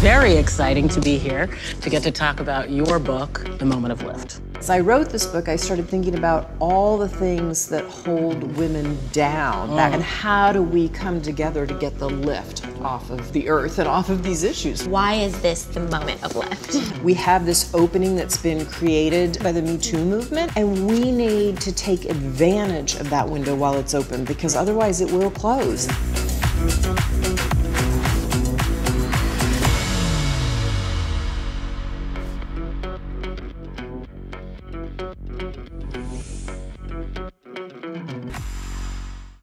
very exciting to be here to get to talk about your book, The Moment of Lift. As I wrote this book, I started thinking about all the things that hold women down and how do we come together to get the lift off of the earth and off of these issues. Why is this the moment of lift? We have this opening that's been created by the Me Too movement, and we need to take advantage of that window while it's open, because otherwise it will close.